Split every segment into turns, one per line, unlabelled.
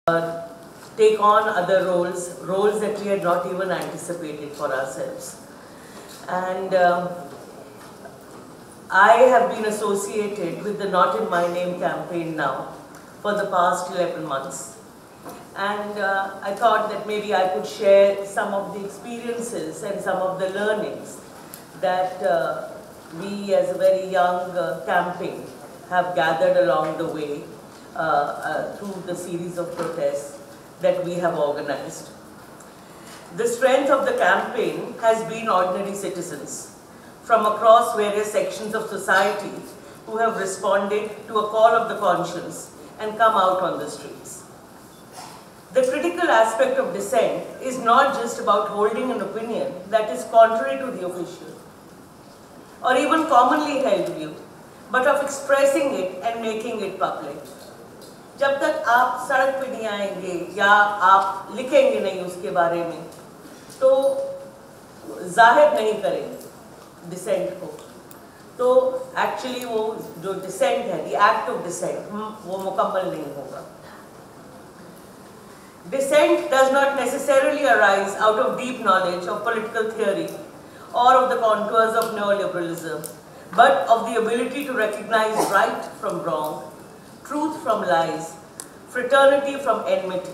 take on other roles that we had not even anticipated for ourselves. And I have been associated with the Not in My Name campaign now for the past 11 months. And I thought that maybe I could share some of the experiences and some of the learnings that we as a very young campaign have gathered along the way through the series of protests that we have organized. The strength of the campaign has been ordinary citizens from across various sections of society who have responded to a call of the conscience and come out on the streets. The critical aspect of dissent is not just about holding an opinion that is contrary to the official or even commonly held view, but of expressing it and making it public. जब तक आप सड़क पे नहीं आएंगे या आप लिखेंगे नहीं उसके बारे में, तो जाहिर नहीं करेंगे डिसेंट को, तो एक्चुअली वो जो डिसेंट है, द एक्ट ऑफ डिसेंट, वो मुकम्मल नहीं होगा. Dissent does not necessarily arise out of deep knowledge of political theory or of the contours of neoliberalism, but of the ability to recognize right from wrong, truth from lies, fraternity from enmity.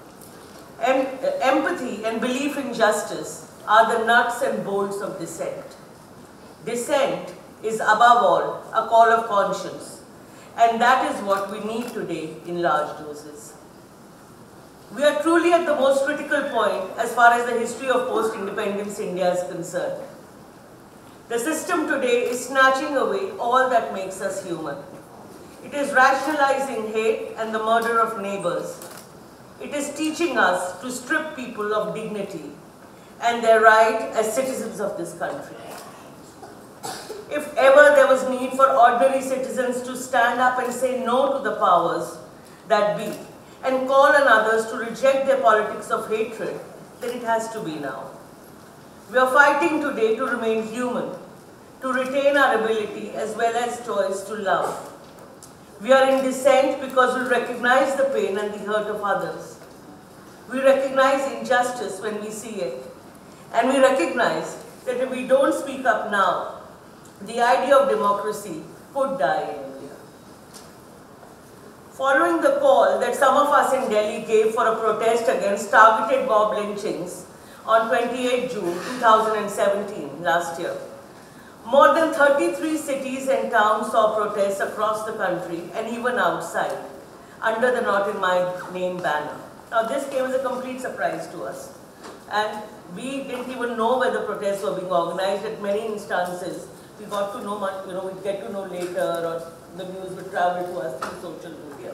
Empathy and belief in justice are the nuts and bolts of dissent. Dissent is above all a call of conscience, and that is what we need today in large doses. We are truly at the most critical point as far as the history of post-independence India is concerned. The system today is snatching away all that makes us human. It is rationalizing hate and the murder of neighbors. It is teaching us to strip people of dignity and their right as citizens of this country. If ever there was need for ordinary citizens to stand up and say no to the powers that be, and call on others to reject their politics of hatred, then it has to be now. We are fighting today to remain human, to retain our ability as well as choice to love. We are in dissent because we recognize the pain and the hurt of others. We recognize injustice when we see it. And we recognize that if we don't speak up now, the idea of democracy could die in India. Following the call that some of us in Delhi gave for a protest against targeted mob lynchings on 28 June 2017, last year, more than 33 cities and towns saw protests across the country and even outside under the Not in My Name banner. Now this came as a complete surprise to us, and we didn't even know where the protests were being organized. At many instances, we got to know much, we'd get to know later, or the news would travel to us through social media.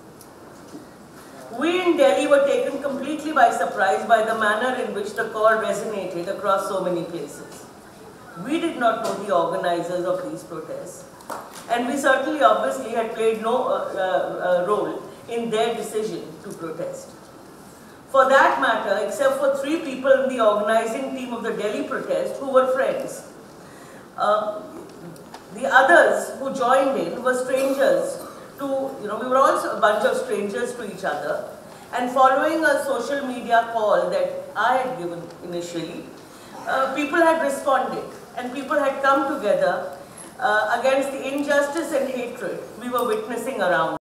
We in Delhi were taken completely by surprise by the manner in which the call resonated across so many places. We did not know the organizers of these protests, and we certainly obviously had played no role in their decision to protest. For that matter, except for 3 people in the organizing team of the Delhi protest who were friends, the others who joined in were strangers to, we were all a bunch of strangers to each other, and following a social media call that I had given initially, people had responded and people had come together against the injustice and hatred we were witnessing around.